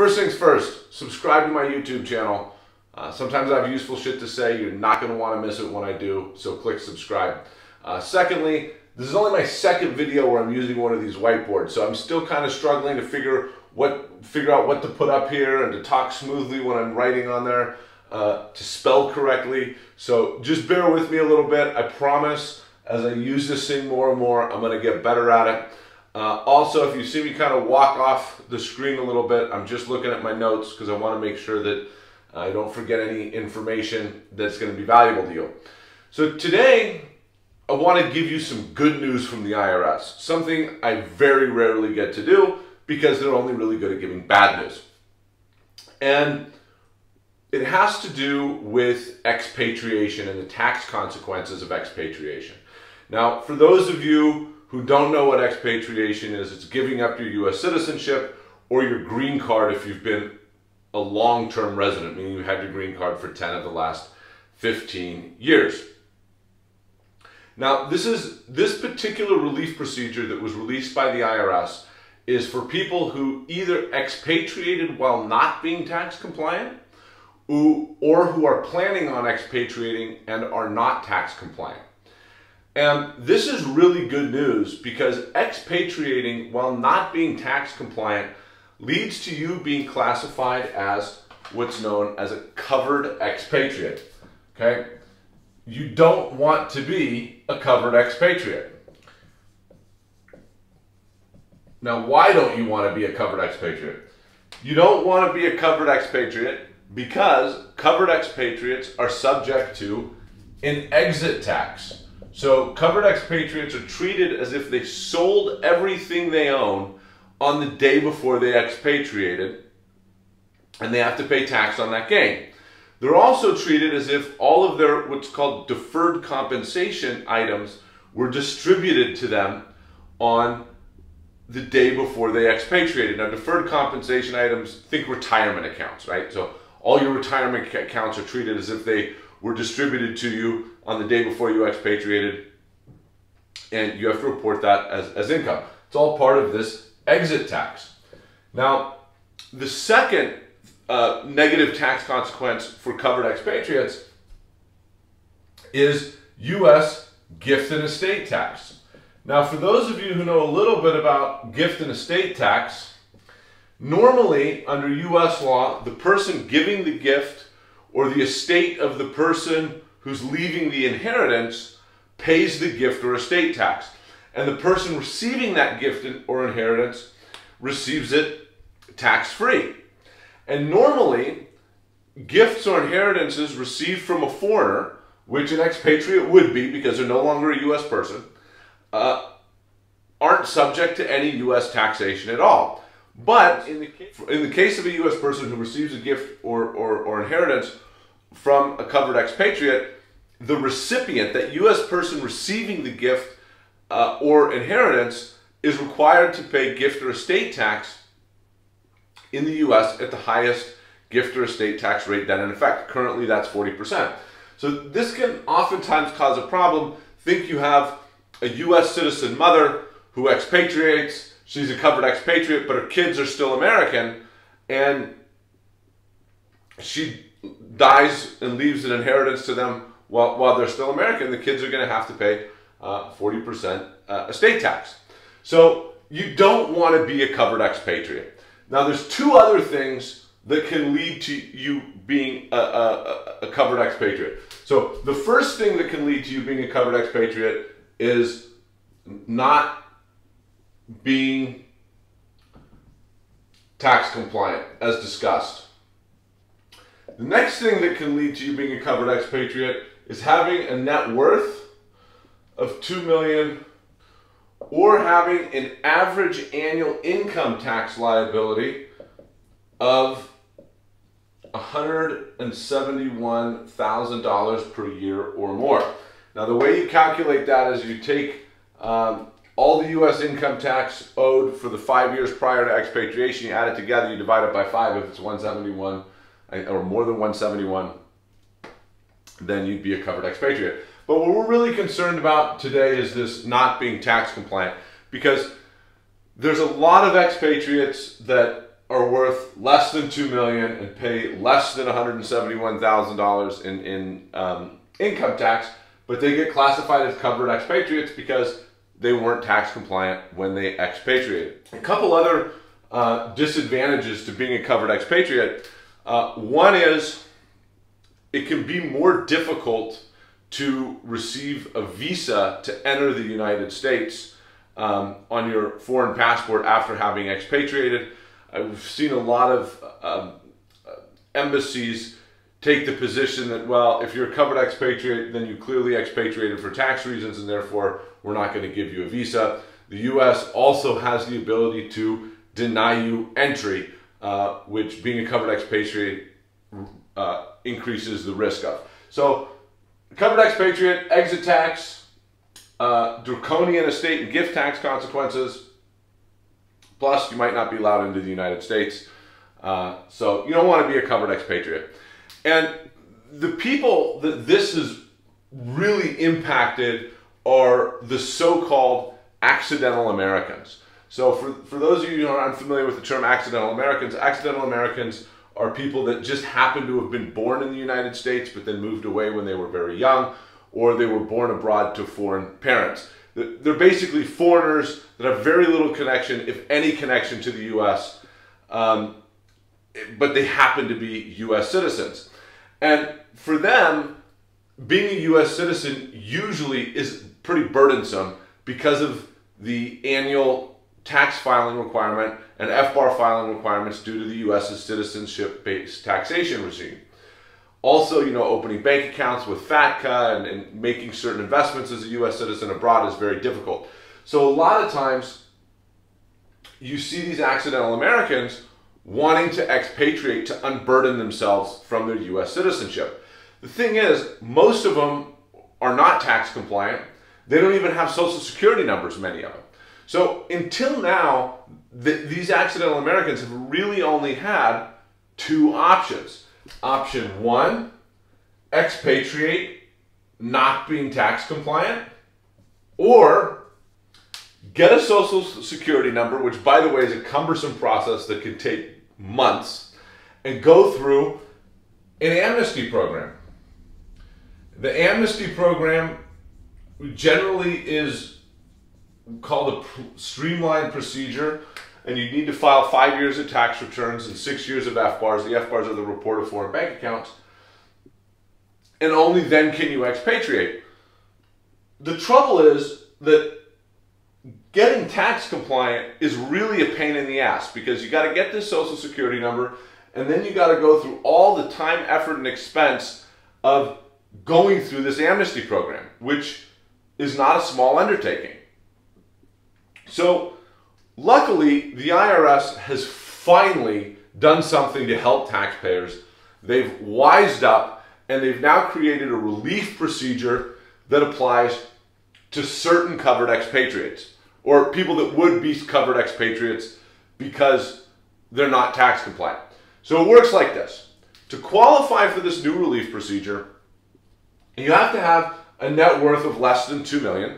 First things first, subscribe to my YouTube channel. Sometimes I have useful shit to say. You're not going to want to miss it when I do, so click subscribe. Secondly, this is only my second video where I'm using one of these whiteboards, so I'm still kind of struggling to figure out what to put up here and to talk smoothly when I'm writing on there, to spell correctly. So just bear with me a little bit. I promise as I use this thing more and more, I'm going to get better at it. Also, if you see me kind of walk off the screen a little bit, I'm just looking at my notes because I want to make sure that I don't forget any information that's going to be valuable to you. So today, I want to give you some good news from the IRS, something I very rarely get to do because they're only really good at giving bad news. And it has to do with expatriation and the tax consequences of expatriation. Now, for those of you who don't know what expatriation is, it's giving up your U.S. citizenship or your green card if you've been a long-term resident, meaning you had your green card for 10 of the last 15 years. Now, this particular relief procedure that was released by the IRS is for people who either expatriated while not being tax compliant or who are planning on expatriating and are not tax compliant. And this is really good news because expatriating while not being tax compliant leads to you being classified as what's known as a covered expatriate. Okay? You don't want to be a covered expatriate. Now, why don't you want to be a covered expatriate? You don't want to be a covered expatriate because covered expatriates are subject to an exit tax. So covered expatriates are treated as if they sold everything they own on the day before they expatriated, and they have to pay tax on that gain. They're also treated as if all of their what's called deferred compensation items were distributed to them on the day before they expatriated. Now, deferred compensation items, think retirement accounts, right? So all your retirement accounts are treated as if they were distributed to you on the day before you expatriated, and you have to report that as income. It's all part of this exit tax. Now, the second negative tax consequence for covered expatriates is U.S. gift and estate tax. Now, for those of you who know a little bit about gift and estate tax, normally under U.S. law, the person giving the gift or the estate of the person who's leaving the inheritance pays the gift or estate tax. And the person receiving that gift or inheritance receives it tax-free. And normally, gifts or inheritances received from a foreigner, which an expatriate would be because they're no longer a U.S. person, aren't subject to any U.S. taxation at all. But in the case of a U.S. person who receives a gift or inheritance from a covered expatriate, the recipient, that U.S. person receiving the gift or inheritance, is required to pay gift or estate tax in the U.S. at the highest gift or estate tax rate then in effect. Currently, that's 40%. So this can oftentimes cause a problem. Think you have a U.S. citizen mother who expatriates. She's a covered expatriate, but her kids are still American, and she dies and leaves an inheritance to them while they're still American. The kids are going to have to pay 40% estate tax. So you don't want to be a covered expatriate. Now, there's two other things that can lead to you being a covered expatriate. So the first thing that can lead to you being a covered expatriate is not being tax compliant, as discussed. The next thing that can lead to you being a covered expatriate is having a net worth of $2 million or having an average annual income tax liability of $171,000 per year or more. Now, the way you calculate that is you take all the U.S. income tax owed for the 5 years prior to expatriation, you add it together, you divide it by 5 if it's 171 or more than 171, then you'd be a covered expatriate. But what we're really concerned about today is this not being tax compliant, because there's a lot of expatriates that are worth less than $2 million and pay less than $171,000 in income tax, but they get classified as covered expatriates because they weren't tax compliant when they expatriated. A couple other disadvantages to being a covered expatriate. One is it can be more difficult to receive a visa to enter the United States on your foreign passport after having expatriated. I've seen a lot of embassies take the position that, well, if you're a covered expatriate, then you clearly expatriated for tax reasons and therefore we're not going to give you a visa. The US also has the ability to deny you entry, which being a covered expatriate increases the risk of. So, covered expatriate, exit tax, draconian estate and gift tax consequences, plus you might not be allowed into the United States. So you don't want to be a covered expatriate. And the people that this has really impacted are the so-called accidental Americans. So for those of you who are unfamiliar with the term accidental Americans are people that just happen to have been born in the United States but then moved away when they were very young, or they were born abroad to foreign parents. They're basically foreigners that have very little connection, if any connection, to the US, but they happen to be US citizens. And for them, being a US citizen usually is pretty burdensome because of the annual tax filing requirement and FBAR filing requirements due to the US's citizenship-based taxation regime. Also, you know, opening bank accounts with FATCA and making certain investments as a US citizen abroad is very difficult. So a lot of times you see these accidental Americans wanting to expatriate to unburden themselves from their US citizenship. The thing is, most of them are not tax compliant. They don't even have social security numbers, many of them. So until now, these accidental Americans have really only had two options. Option one, expatriate, not being tax compliant, or get a social security number, which by the way is a cumbersome process that can take months, and go through an amnesty program. The amnesty program generally is called a streamlined procedure, and you need to file 5 years of tax returns and 6 years of FBARs. The FBARs are the report of foreign bank accounts. And only then can you expatriate. The trouble is that getting tax compliant is really a pain in the ass, because you got to get this social security number, and then you got to go through all the time, effort, and expense of going through this amnesty program, which is not a small undertaking. So luckily, the IRS has finally done something to help taxpayers. They've wised up, and they've now created a relief procedure that applies to certain covered expatriates, or people that would be covered expatriates because they're not tax compliant. So it works like this. To qualify for this new relief procedure, you have to have a net worth of less than $2 million.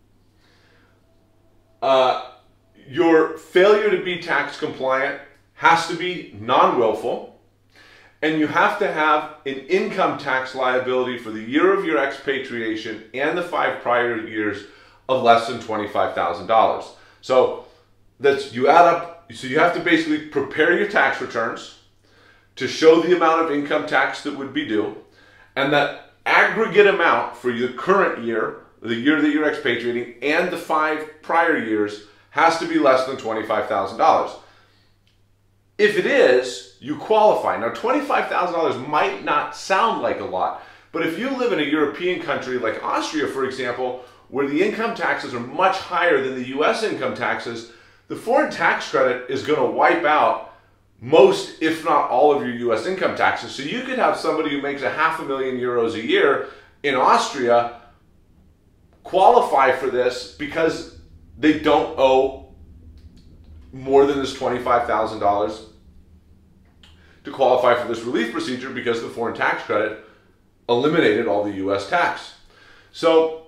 Your failure to be tax compliant has to be non-willful, and you have to have an income tax liability for the year of your expatriation and the 5 prior years of less than $25,000. So that's, you add up, so you have to basically prepare your tax returns to show the amount of income tax that would be due, and that aggregate amount for your current year, the year that you're expatriating, and the 5 prior years has to be less than $25,000. If it is, you qualify. Now, $25,000 might not sound like a lot, but if you live in a European country like Austria, for example, where the income taxes are much higher than the US income taxes, the foreign tax credit is going to wipe out most, if not all, of your US income taxes. So you could have somebody who makes €500,000 a year in Austria qualify for this because they don't owe more than this $25,000 to qualify for this relief procedure, because the foreign tax credit eliminated all the US tax. So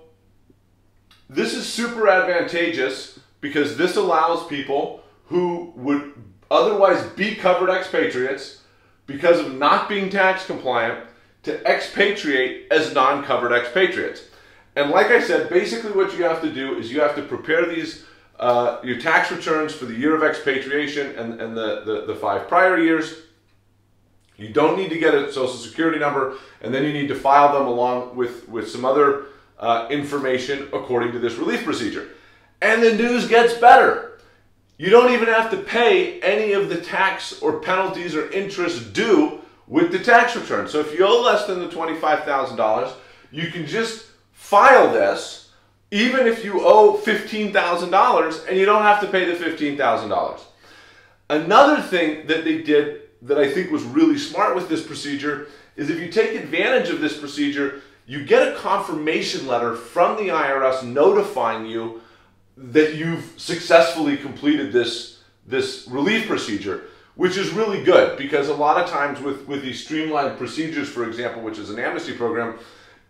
this is super advantageous because this allows people who would otherwise be covered expatriates because of not being tax compliant to expatriate as non-covered expatriates. And like I said, basically what you have to do is you have to prepare these your tax returns for the year of expatriation and the 5 prior years. You don't need to get a social security number, and then you need to file them along with some other information according to this relief procedure. And the news gets better. You don't even have to pay any of the tax or penalties or interest due with the tax return. So if you owe less than the $25,000, you can just file this even if you owe $15,000 and you don't have to pay the $15,000. Another thing that they did that I think was really smart with this procedure is if you take advantage of this procedure, you get a confirmation letter from the IRS notifying you that you've successfully completed this relief procedure, which is really good because a lot of times with these streamlined procedures, for example, which is an amnesty program,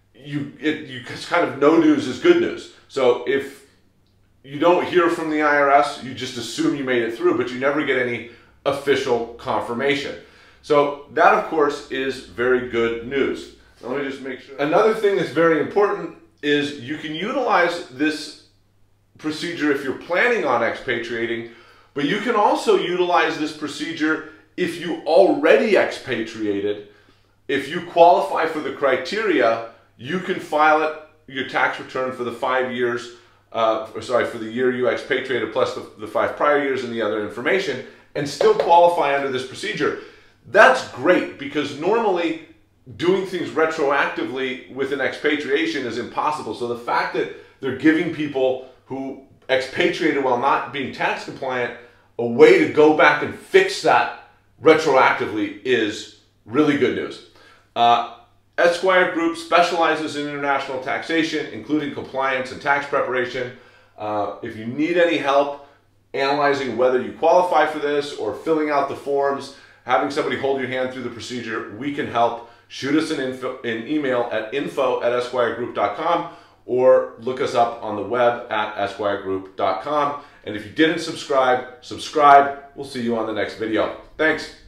it's kind of no news is good news. So if you don't hear from the IRS, you just assume you made it through, but you never get any official confirmation. So that, of course, is very good news. Now, let me just make sure. Another thing that's very important is you can utilize this procedure if you're planning on expatriating, but you can also utilize this procedure if you already expatriated. If you qualify for the criteria, you can file your tax return for the 5 years, for the year you expatriated plus the 5 prior years and the other information, and still qualify under this procedure. That's great because normally doing things retroactively with an expatriation is impossible. So the fact that they're giving people who expatriated while not being tax compliant a way to go back and fix that retroactively is really good news. Esquire Group specializes in international taxation, including compliance and tax preparation. If you need any help analyzing whether you qualify for this or filling out the forms, having somebody hold your hand through the procedure, we can help. Shoot us an email at info@esquiregroup.com or look us up on the web at esquiregroup.com. And if you didn't subscribe, subscribe. We'll see you on the next video. Thanks.